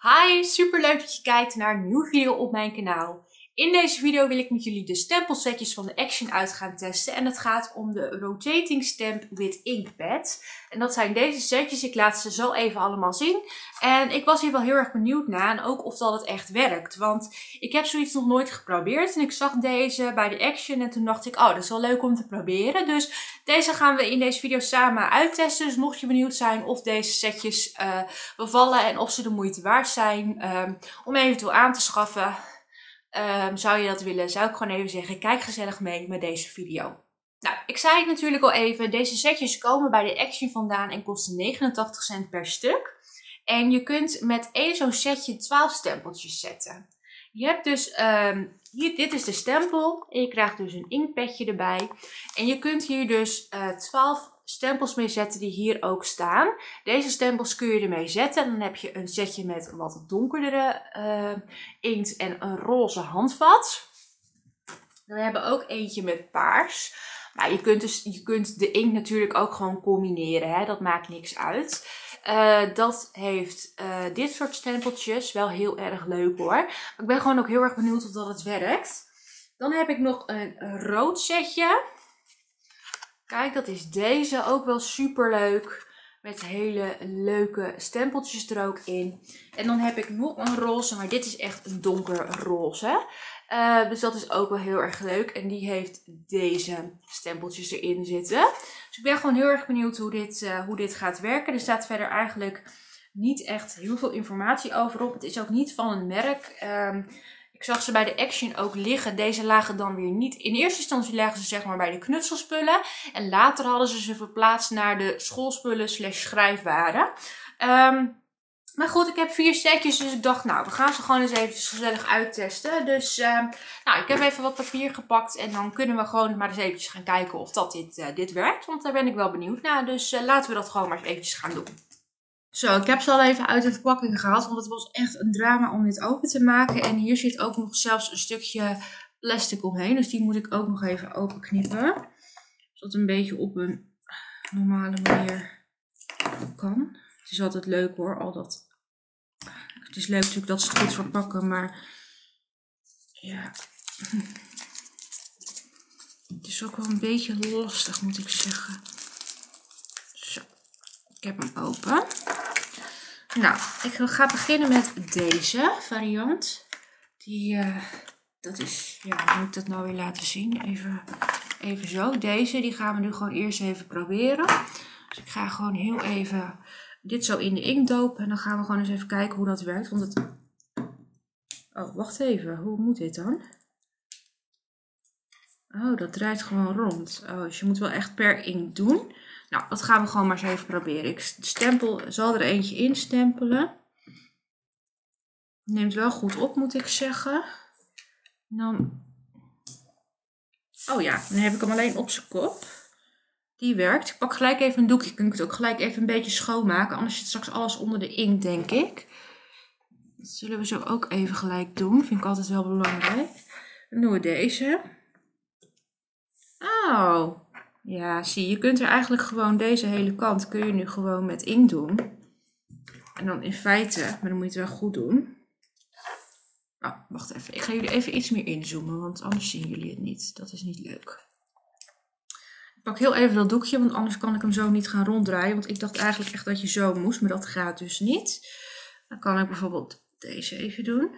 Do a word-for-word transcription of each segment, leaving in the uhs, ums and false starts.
Hi, super leuk dat je kijkt naar een nieuwe video op mijn kanaal. In deze video wil ik met jullie de stempelsetjes van de Action uit gaan testen. En het gaat om de Rotating Stamp with Ink Pad. En dat zijn deze setjes. Ik laat ze zo even allemaal zien. En ik was hier wel heel erg benieuwd naar. En ook of dat het echt werkt. Want ik heb zoiets nog nooit geprobeerd. En ik zag deze bij de Action. En toen dacht ik, oh, dat is wel leuk om te proberen. Dus deze gaan we in deze video samen uittesten. Dus mocht je benieuwd zijn of deze setjes uh, bevallen. En of ze de moeite waard zijn um, om eventueel aan te schaffen. Um, zou je dat willen, zou ik gewoon even zeggen, kijk gezellig mee met deze video. Nou, ik zei het natuurlijk al even, deze setjes komen bij de Action vandaan en kosten negenentachtig cent per stuk. En je kunt met één zo'n setje twaalf stempeltjes zetten. Je hebt dus, um, hier, dit is de stempel en je krijgt dus een inkpadje erbij. En je kunt hier dus uh, twaalf stempels mee zetten die hier ook staan. Deze stempels kun je ermee zetten. En dan heb je een setje met wat donkerdere uh, inkt en een roze handvat. We hebben ook eentje met paars. Maar je kunt, dus, je kunt de inkt natuurlijk ook gewoon combineren. Hè? Dat maakt niks uit. Uh, dat heeft uh, dit soort stempeltjes. Wel heel erg leuk hoor. Maar ik ben gewoon ook heel erg benieuwd of dat het werkt. Dan heb ik nog een, een rood setje. Kijk, dat is deze ook wel super leuk. Met hele leuke stempeltjes er ook in. En dan heb ik nog een roze, maar dit is echt een donkerroze. Uh, dus dat is ook wel heel erg leuk. En die heeft deze stempeltjes erin zitten. Dus ik ben gewoon heel erg benieuwd hoe dit, uh, hoe dit gaat werken. Er staat verder eigenlijk niet echt heel veel informatie over op. Het is ook niet van een merk. Um, Ik zag ze bij de Action ook liggen. Deze lagen dan weer niet. In eerste instantie lagen ze zeg maar bij de knutselspullen. En later hadden ze ze verplaatst naar de schoolspullen slash schrijfwaren. Um, maar goed, ik heb vier setjes. Dus ik dacht, nou, we gaan ze gewoon eens even gezellig uittesten. Dus um, nou, ik heb even wat papier gepakt. En dan kunnen we gewoon maar eens eventjes gaan kijken of dat dit, uh, dit werkt. Want daar ben ik wel benieuwd naar. Dus uh, laten we dat gewoon maar eens eventjes gaan doen. Zo, ik heb ze al even uit de verpakking gehaald, want het was echt een drama om dit open te maken. En hier zit ook nog zelfs een stukje plastic omheen, dus die moet ik ook nog even openknippen. Zodat het een beetje op een normale manier kan. Het is altijd leuk hoor, al dat. Het is leuk natuurlijk dat ze het goed verpakken, maar ja. Het is ook wel een beetje lastig, moet ik zeggen. Zo, ik heb hem open. Nou, ik ga beginnen met deze variant. Die, uh, dat is, ja, hoe moet ik dat nou weer laten zien? Even, even zo. Deze, die gaan we nu gewoon eerst even proberen. Dus ik ga gewoon heel even dit zo in de inkt dopen. En dan gaan we gewoon eens even kijken hoe dat werkt. Want het... Oh, wacht even. Hoe moet dit dan? Oh, dat draait gewoon rond. Oh, dus je moet wel echt per inkt doen. Nou, dat gaan we gewoon maar eens even proberen. Ik stempel, zal er eentje in stempelen. Neemt wel goed op, moet ik zeggen. Dan... Oh ja, dan heb ik hem alleen op zijn kop. Die werkt. Ik pak gelijk even een doekje. Ik kan het ook gelijk even een beetje schoonmaken. Anders zit straks alles onder de inkt, denk ik. Dat zullen we zo ook even gelijk doen. Vind ik altijd wel belangrijk. Dan doen we deze. Oh. Ja, zie, je kunt er eigenlijk gewoon deze hele kant kun je nu gewoon met inkt doen. En dan in feite, maar dan moet je het wel goed doen. Oh, wacht even. Ik ga jullie even iets meer inzoomen, want anders zien jullie het niet. Dat is niet leuk. Ik pak heel even dat doekje, want anders kan ik hem zo niet gaan ronddraaien. Want ik dacht eigenlijk echt dat je zo moest, maar dat gaat dus niet. Dan kan ik bijvoorbeeld deze even doen.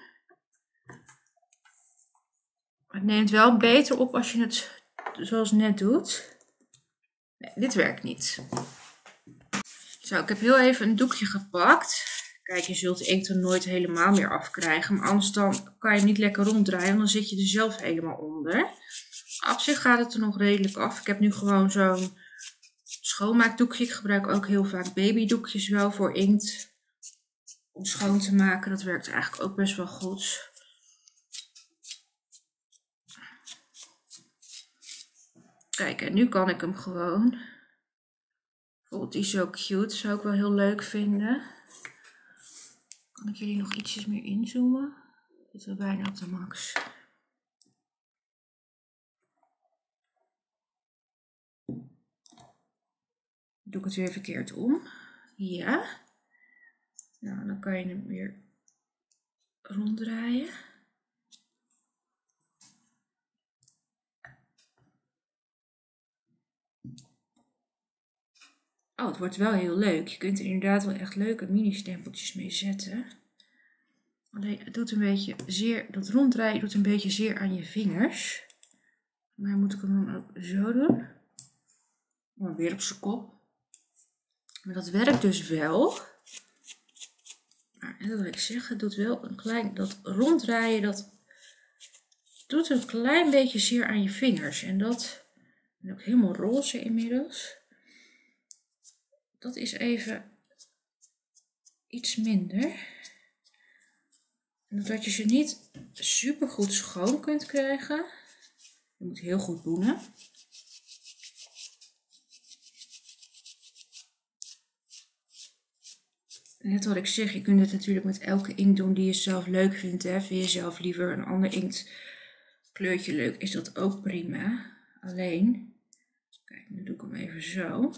Het neemt wel beter op als je het zoals net doet. Nee, dit werkt niet. Zo, ik heb heel even een doekje gepakt. Kijk, je zult de inkt er nooit helemaal meer afkrijgen. Maar anders dan kan je hem niet lekker ronddraaien. Dan zit je er zelf helemaal onder. Op zich gaat het er nog redelijk af. Ik heb nu gewoon zo'n schoonmaakdoekje. Ik gebruik ook heel vaak babydoekjes wel voor inkt. Om schoon te maken. Dat werkt eigenlijk ook best wel goed. Kijk, en nu kan ik hem gewoon. Bijvoorbeeld die zo cute. Zou ik wel heel leuk vinden. Kan ik jullie nog ietsjes meer inzoomen? Dit is wel bijna op de max. Doe ik het weer verkeerd om. Ja. Nou, dan kan je hem weer ronddraaien. Oh, het wordt wel heel leuk. Je kunt er inderdaad wel echt leuke mini-stempeltjes mee zetten. Alleen het doet een beetje zeer, dat ronddraaien doet een beetje zeer aan je vingers. Maar moet ik hem dan ook zo doen? Maar weer op zijn kop. Maar dat werkt dus wel. Maar dat wil ik zeggen, het doet wel een klein, dat ronddraaien, dat doet een klein beetje zeer aan je vingers. En dat, en ook helemaal roze inmiddels. Dat is even iets minder. En doordat je ze niet super goed schoon kunt krijgen. Je moet heel goed boenen. Net wat ik zeg, je kunt het natuurlijk met elke inkt doen die je zelf leuk vindt. Hè. Vind je zelf liever een ander inktkleurtje leuk, is dat ook prima. Alleen, kijk, nu doe ik hem even zo.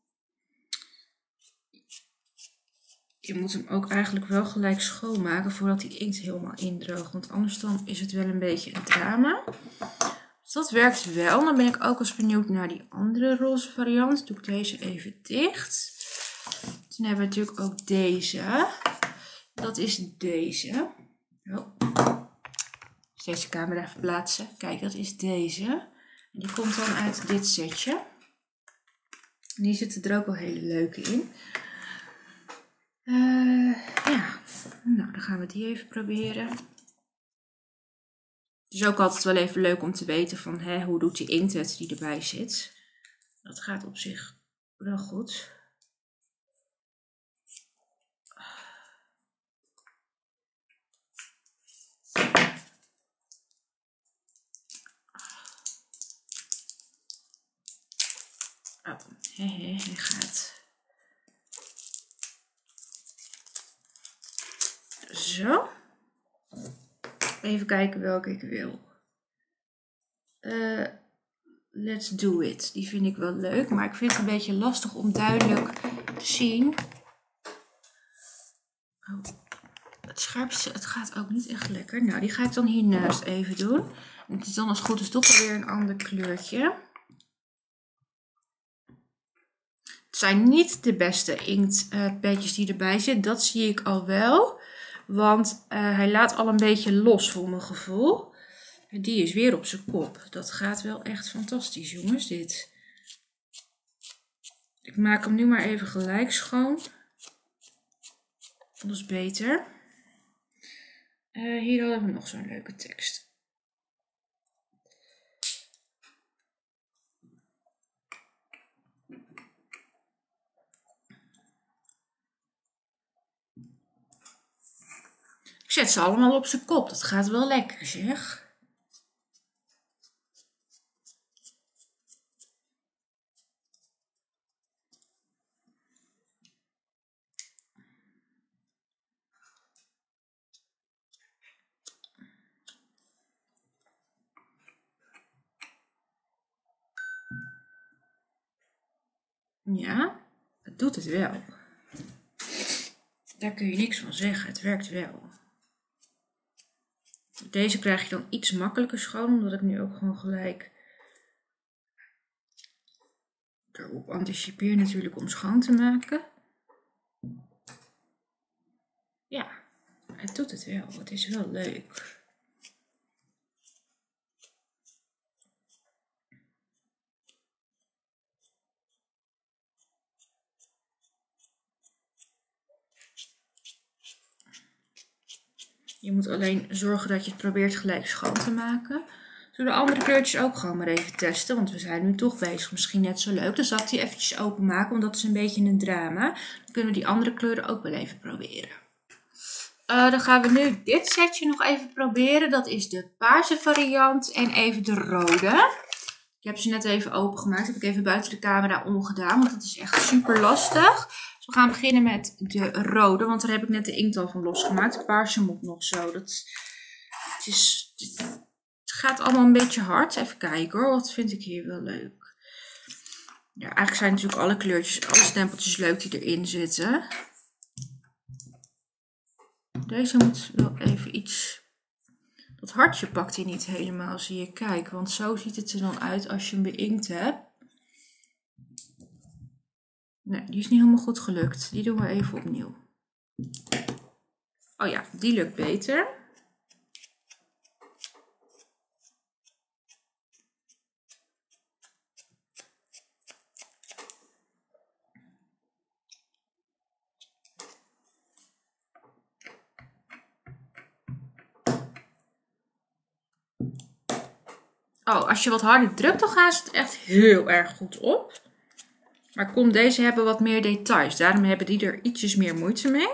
Je moet hem ook eigenlijk wel gelijk schoonmaken voordat die inkt helemaal indroogt. Want anders dan is het wel een beetje een drama. Dus dat werkt wel. Dan ben ik ook eens benieuwd naar die andere roze variant. Doe ik deze even dicht. Dan hebben we natuurlijk ook deze. Dat is deze. Oh. Deze camera verplaatsen. Kijk, dat is deze. En die komt dan uit dit setje. En hier zitten er ook wel hele leuke in. Uh, ja, nou dan gaan we die even proberen. Het is ook altijd wel even leuk om te weten van hè, hoe doet die inkt het die erbij zit. Dat gaat op zich wel goed. Oh, he, he, hij gaat. Zo. Even kijken welke ik wil. Uh, let's do it. Die vind ik wel leuk, maar ik vind het een beetje lastig om duidelijk te zien. Oh, het scherpste, het gaat ook niet echt lekker. Nou, die ga ik dan hiernaast even doen. Het is dan als het goed is toch weer een ander kleurtje. Het zijn niet de beste inktpetjes die erbij zitten. Dat zie ik al wel. Want uh, hij laat al een beetje los voor mijn gevoel. En die is weer op zijn kop. Dat gaat wel echt fantastisch, jongens, dit. Ik maak hem nu maar even gelijk schoon. Dat is beter. Uh, hier hadden we nog zo'n leuke tekst. Ik zet ze allemaal op zijn kop. Dat gaat wel lekker, zeg. Ja, het doet het wel. Daar kun je niks van zeggen. Het werkt wel. Deze krijg je dan iets makkelijker schoon, omdat ik nu ook gewoon gelijk erop anticipeer natuurlijk om schoon te maken. Ja, het doet het wel. Het is wel leuk. Je moet alleen zorgen dat je het probeert gelijk schoon te maken. Zullen de andere kleurtjes ook gewoon maar even testen. Want we zijn nu toch bezig. Misschien net zo leuk. Dan zal ik die eventjes openmaken. Want dat is een beetje een drama. Dan kunnen we die andere kleuren ook wel even proberen. Uh, dan gaan we nu dit setje nog even proberen. Dat is de paarse variant. En even de rode. Ik heb ze net even opengemaakt. Dat heb ik even buiten de camera omgedaan. Want dat is echt super lastig. We gaan beginnen met de rode, want daar heb ik net de inkt al van losgemaakt. De paarse moet nog zo. Dat, het, is, het gaat allemaal een beetje hard. Even kijken hoor, wat vind ik hier wel leuk. Ja, eigenlijk zijn natuurlijk alle kleurtjes, alle stempeltjes leuk die erin zitten. deze moet wel even iets... Dat hartje pakt hij niet helemaal, zie je. Kijk, want zo ziet het er dan uit als je hem beïnkt hebt. Nee, die is niet helemaal goed gelukt. Die doen we even opnieuw. Oh ja, die lukt beter. Oh, als je wat harder drukt, dan gaan ze het echt heel erg goed op. Maar kom, deze hebben wat meer details. Daarom hebben die er ietsjes meer moeite mee.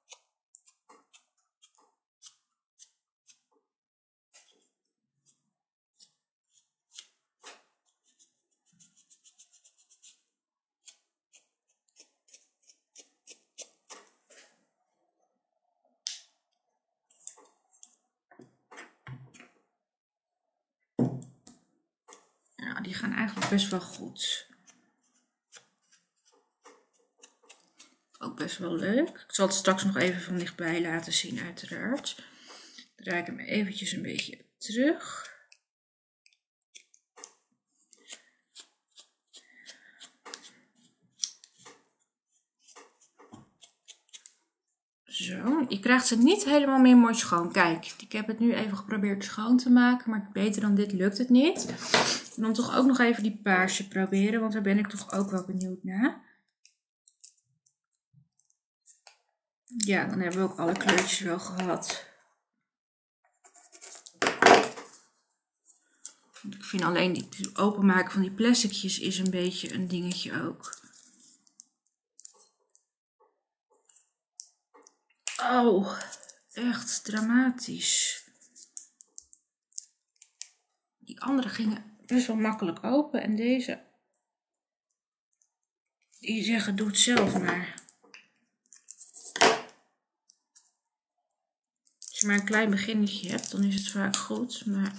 Nou, die gaan eigenlijk best wel goed. Ook best wel leuk. Ik zal het straks nog even van dichtbij laten zien, uiteraard. Draai ik hem eventjes een beetje terug. Zo, je krijgt ze niet helemaal meer mooi schoon. Kijk, ik heb het nu even geprobeerd schoon te maken, maar beter dan dit lukt het niet. En dan toch ook nog even die paarse proberen, want daar ben ik toch ook wel benieuwd naar. Ja, dan hebben we ook alle kleurtjes wel gehad. Ik vind alleen die openmaken van die plasticjes is een beetje een dingetje ook. Oh, echt dramatisch. Die andere gingen best wel makkelijk open en deze, die zeggen doe het zelf maar. Als je maar een klein beginnetje hebt, dan is het vaak goed, maar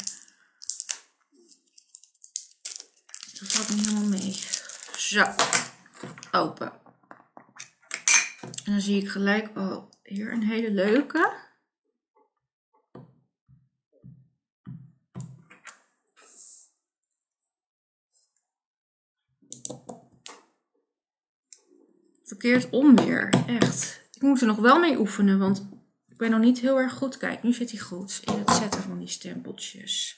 dat valt niet helemaal mee. Zo, open. En dan zie ik gelijk, oh, hier een hele leuke. Verkeerd om weer, echt. Ik moet er nog wel mee oefenen, want ik ben nog niet heel erg goed. Kijk, nu zit hij goed in het zetten van die stempeltjes.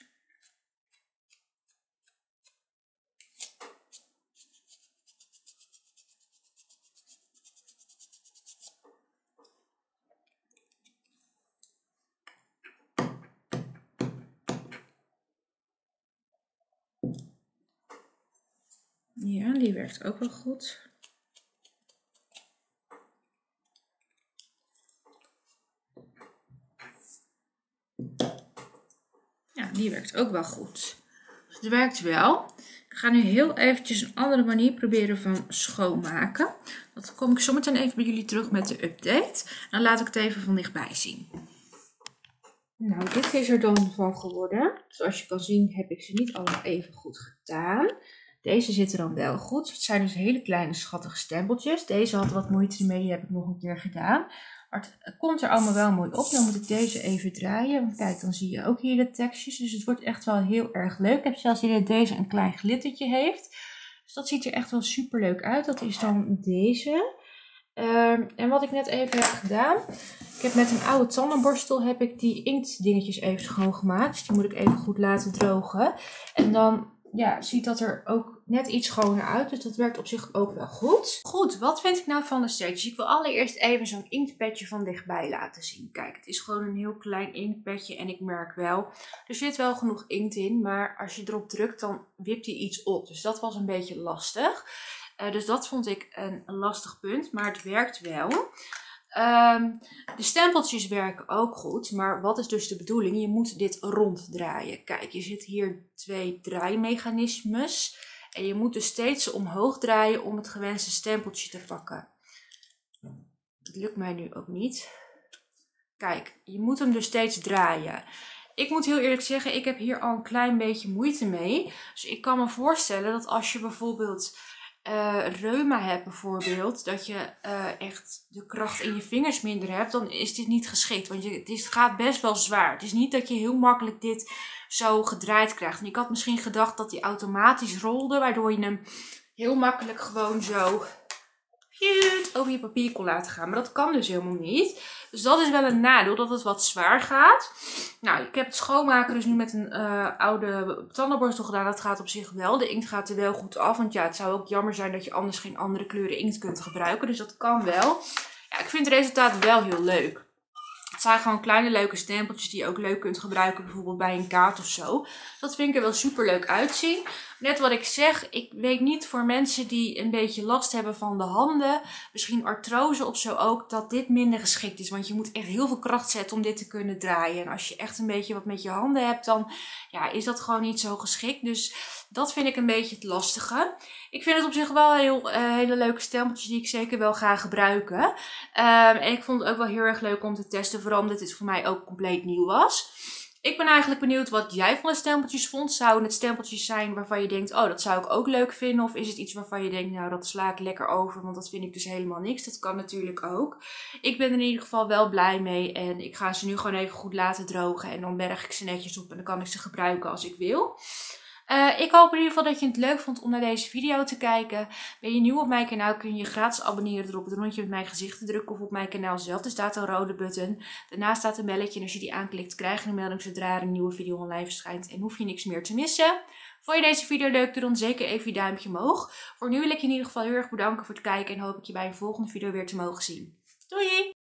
Ja, die werkt ook wel goed. Ja, die werkt ook wel goed. Dus het werkt wel. Ik ga nu heel eventjes een andere manier proberen van schoonmaken. Dat kom ik zometeen even bij jullie terug met de update. Dan laat ik het even van dichtbij zien. Nou, dit is er dan van geworden. Zoals je kan zien heb ik ze niet allemaal even goed gedaan. Deze zitten dan wel goed. Het zijn dus hele kleine schattige stempeltjes. Deze had wat moeite mee, die heb ik nog een keer gedaan. Maar het komt er allemaal wel mooi op. Dan moet ik deze even draaien. Want kijk, dan zie je ook hier de tekstjes. Dus het wordt echt wel heel erg leuk. Ik heb zelfs hier dat deze een klein glittertje heeft. Dus dat ziet er echt wel super leuk uit. Dat is dan deze. Um, en wat ik net even heb gedaan. Ik heb met een oude tandenborstel heb ik die inktdingetjes even schoongemaakt. Dus die moet ik even goed laten drogen. En dan ja, ziet dat er ook net iets schoner uit. Dus dat werkt op zich ook wel goed. Goed, wat vind ik nou van de steentjes? Ik wil allereerst even zo'n inktpetje van dichtbij laten zien. Kijk, het is gewoon een heel klein inktpetje. En ik merk wel, er zit wel genoeg inkt in. Maar als je erop drukt, dan wipt hij iets op. Dus dat was een beetje lastig. Uh, dus dat vond ik een, een lastig punt. Maar het werkt wel. Um, de stempeltjes werken ook goed, maar wat is dus de bedoeling? Je moet dit ronddraaien. Kijk, je zit hier twee draaimechanismes en je moet dus steeds omhoog draaien om het gewenste stempeltje te pakken. Dat lukt mij nu ook niet. Kijk, je moet hem dus steeds draaien. Ik moet heel eerlijk zeggen, ik heb hier al een klein beetje moeite mee. Dus ik kan me voorstellen dat als je bijvoorbeeld uh, reuma hebt bijvoorbeeld, dat je uh, echt de kracht in je vingers minder hebt, dan is dit niet geschikt. Want je, het, is, het gaat best wel zwaar. Het is niet dat je heel makkelijk dit zo gedraaid krijgt. En ik had misschien gedacht dat hij automatisch rolde, waardoor je hem heel makkelijk gewoon zo over je papier kon laten gaan. Maar dat kan dus helemaal niet. Dus dat is wel een nadeel, dat het wat zwaar gaat. Nou, ik heb het schoonmaken dus nu met een uh, oude tandenborstel gedaan. Dat gaat op zich wel. De inkt gaat er wel goed af. Want ja, het zou ook jammer zijn dat je anders geen andere kleuren inkt kunt gebruiken. Dus dat kan wel. Ja, ik vind het resultaat wel heel leuk. Het zijn gewoon kleine leuke stempeltjes die je ook leuk kunt gebruiken. Bijvoorbeeld bij een kaart of zo. Dat vind ik er wel super leuk uitzien. Net wat ik zeg, ik weet niet voor mensen die een beetje last hebben van de handen. Misschien artrose of zo ook, dat dit minder geschikt is. Want je moet echt heel veel kracht zetten om dit te kunnen draaien. En als je echt een beetje wat met je handen hebt, dan ja, is dat gewoon niet zo geschikt. Dus dat vind ik een beetje het lastige. Ik vind het op zich wel heel, uh, hele leuke stempeltjes die ik zeker wel ga gebruiken. Um, en ik vond het ook wel heel erg leuk om te testen. Vooral omdat dit voor mij ook compleet nieuw was. Ik ben eigenlijk benieuwd wat jij van de stempeltjes vond. Zouden het stempeltjes zijn waarvan je denkt, oh, dat zou ik ook leuk vinden? Of is het iets waarvan je denkt, nou, dat sla ik lekker over, want dat vind ik dus helemaal niks. Dat kan natuurlijk ook. Ik ben er in ieder geval wel blij mee en ik ga ze nu gewoon even goed laten drogen. En dan berg ik ze netjes op en dan kan ik ze gebruiken als ik wil. Uh, ik hoop in ieder geval dat je het leuk vond om naar deze video te kijken. Ben je nieuw op mijn kanaal, kun je je gratis abonneren door op het rondje met mijn gezicht te drukken of op mijn kanaal zelf. Er staat een rode button. Daarnaast staat een belletje en als je die aanklikt krijg je een melding zodra er een nieuwe video online verschijnt en hoef je niks meer te missen. Vond je deze video leuk, doe dan zeker even je duimpje omhoog. Voor nu wil ik je in ieder geval heel erg bedanken voor het kijken en hoop ik je bij een volgende video weer te mogen zien. Doei!